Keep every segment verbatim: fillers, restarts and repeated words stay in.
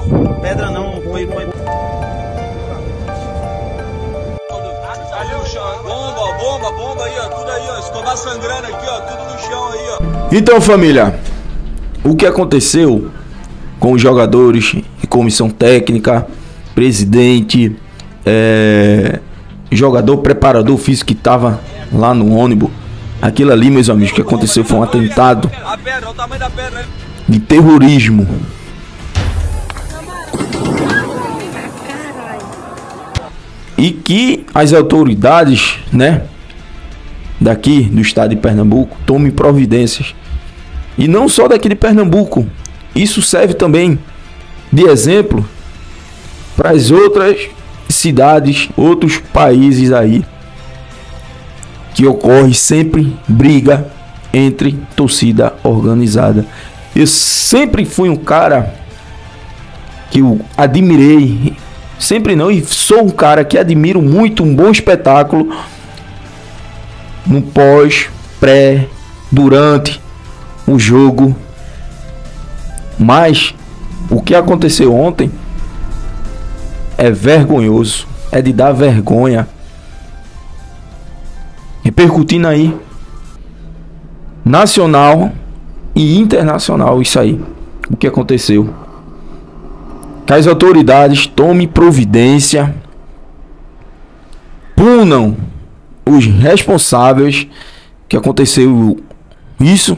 Pedra não, foi... foi... Ali o chão, bomba, bomba, bomba aí, ó, tudo aí, ó, Escobar sangrando aqui, ó, tudo no chão aí, ó. Então, família, o que aconteceu com os jogadores, comissão técnica, presidente, é, jogador, preparador físico que tava lá no ônibus, aquilo ali, meus amigos, que aconteceu foi um atentado A pedra, olha o tamanho da pedra, de terrorismo. E que as autoridades, né, daqui do estado de Pernambuco tomem providências. E não só daqui de Pernambuco. Isso serve também de exemplo para as outras cidades, outros países aí, que ocorre sempre briga entre torcida organizada. Eu sempre fui um cara que eu admirei, sempre não, e sou um cara que admiro muito um bom espetáculo no pós, pré, durante o jogo. Mas o que aconteceu ontem é vergonhoso, é de dar vergonha. Repercutindo aí nacional e internacional, isso aí, o que aconteceu. Que as autoridades tomem providência, punam os responsáveis que aconteceu isso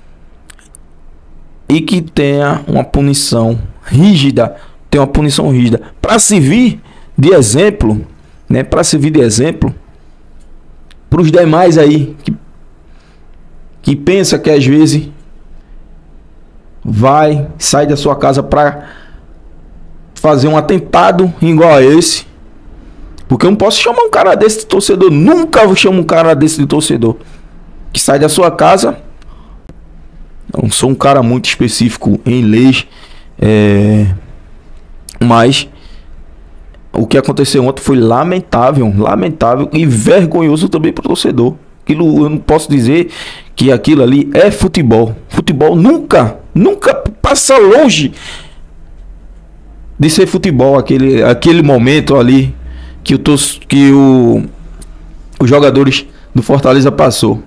e que tenha uma punição rígida, tenha uma punição rígida para servir de exemplo, né? Para servir de exemplo para os demais aí que que pensa que às vezes vai sair da sua casa para fazer um atentado igual a esse. Porque eu não posso chamar um cara desse de torcedor. Nunca vou chamar um cara desse de torcedor que sai da sua casa. Eu não sou um cara muito específico em leis, é... mas o que aconteceu ontem foi lamentável, lamentável e vergonhoso também para o torcedor. Aquilo, eu não posso dizer que aquilo ali é futebol. Futebol nunca, nunca passa longe de ser futebol, aquele, aquele momento ali que, o, que o, os jogadores do Fortaleza passou.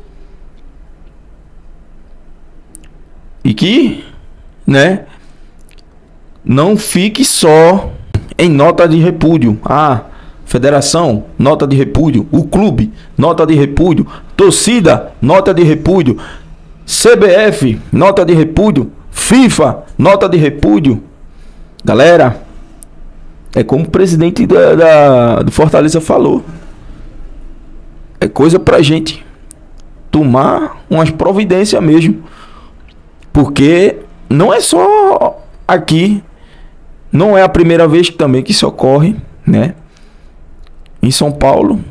E que, né, não fique só em nota de repúdio. Ah, federação, nota de repúdio. O clube, nota de repúdio. Torcida, nota de repúdio. C B F, nota de repúdio. FIFA, nota de repúdio. Galera, é como o presidente da, da, do Fortaleza falou. É coisa pra gente tomar umas providências mesmo. Porque não é só aqui. Não é a primeira vez que também que isso ocorre, né? Em São Paulo,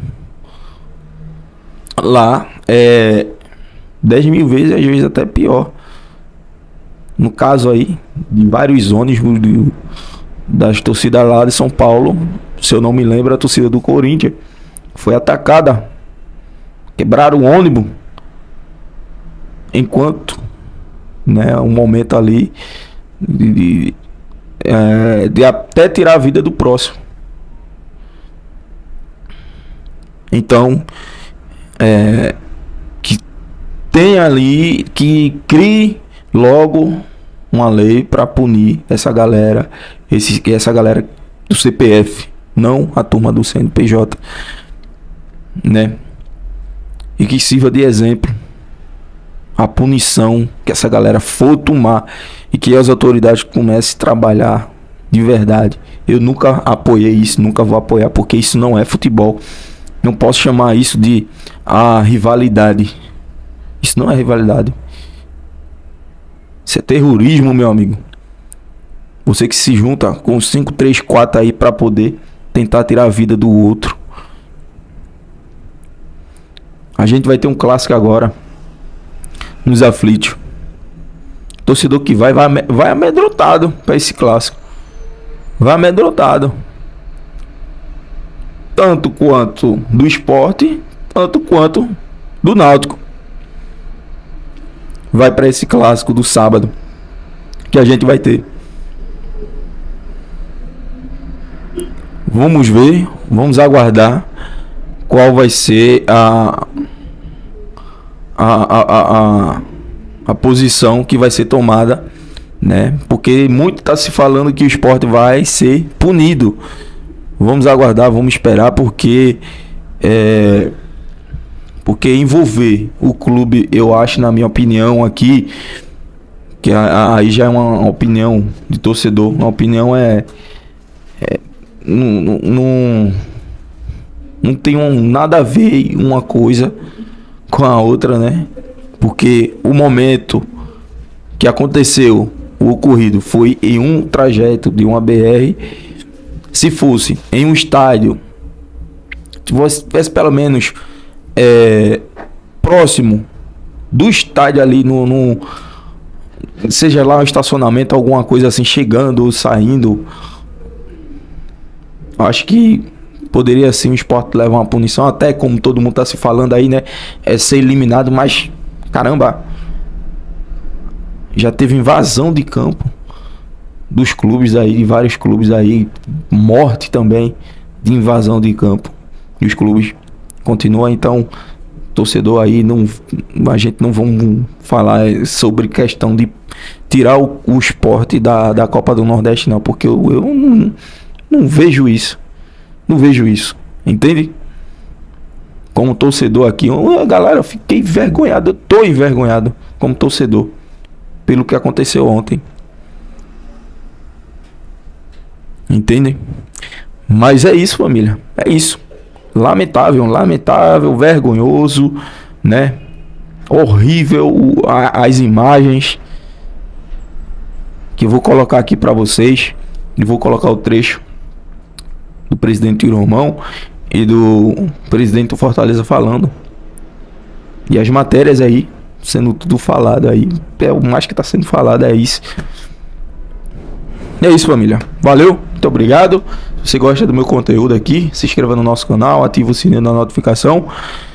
lá é dez mil vezes, às vezes até pior. No caso aí, de vários ônibus do, das torcidas lá de São Paulo, se eu não me lembro, a torcida do Corinthians foi atacada. Quebraram o ônibus. Enquanto, né, um momento ali de, de, é, de até tirar a vida do próximo. Então, é, que tem ali, que crie logo uma lei para punir essa galera, esse, essa galera do C P F, não a turma do C N P J, né? E que sirva de exemplo a punição que essa galera for tomar e que as autoridades comecem a trabalhar de verdade. Eu nunca apoiei isso, nunca vou apoiar, porque isso não é futebol. Não posso chamar isso de a rivalidade. Isso não é rivalidade. Isso é terrorismo, meu amigo. Você que se junta com cinco, três, quatro aí para poder tentar tirar a vida do outro. A gente vai ter um clássico agora nos aflitos. Torcedor que vai, vai, vai amedrontado para esse clássico. Vai amedrontado. Tanto quanto do esporte, tanto quanto do Náutico. Vai para esse clássico do sábado que a gente vai ter. Vamos ver, vamos aguardar qual vai ser a a, a, a, a, a posição que vai ser tomada, né? Porque muito está se falando que o Sport vai ser punido. Vamos aguardar, vamos esperar, porque é, porque envolver o clube, eu acho, na minha opinião aqui, que aí já é uma opinião de torcedor, uma opinião é, é não, não, não tem um, nada a ver uma coisa com a outra, né? Porque o momento que aconteceu o ocorrido foi em um trajeto de uma B R. Se fosse em um estádio, se tivesse pelo menos é, próximo do estádio ali, no, no seja lá um estacionamento, alguma coisa assim, chegando ou saindo, acho que poderia sim o Sport levar uma punição, até como todo mundo tá se falando aí, né? É ser eliminado, mas caramba, já teve invasão de campo dos clubes aí, de vários clubes aí, morte também de invasão de campo. E os clubes continuam, então, torcedor aí, não, a gente não vamos falar sobre questão de tirar o, o Sport da, da Copa do Nordeste, não, porque eu, eu não, não vejo isso. Não vejo isso, entende? Como torcedor aqui, eu, galera, eu fiquei envergonhado, eu tô envergonhado como torcedor pelo que aconteceu ontem. Entendem? Mas é isso, família. É isso. Lamentável, lamentável, vergonhoso, né? Horrível a, as imagens que eu vou colocar aqui para vocês. E vou colocar o trecho do presidente Romão e do presidente do Fortaleza falando. E as matérias aí sendo tudo falado aí. É o mais que tá sendo falado, é isso. É isso, família. Valeu, muito obrigado. Se você gosta do meu conteúdo aqui, se inscreva no nosso canal, ative o sininho da notificação.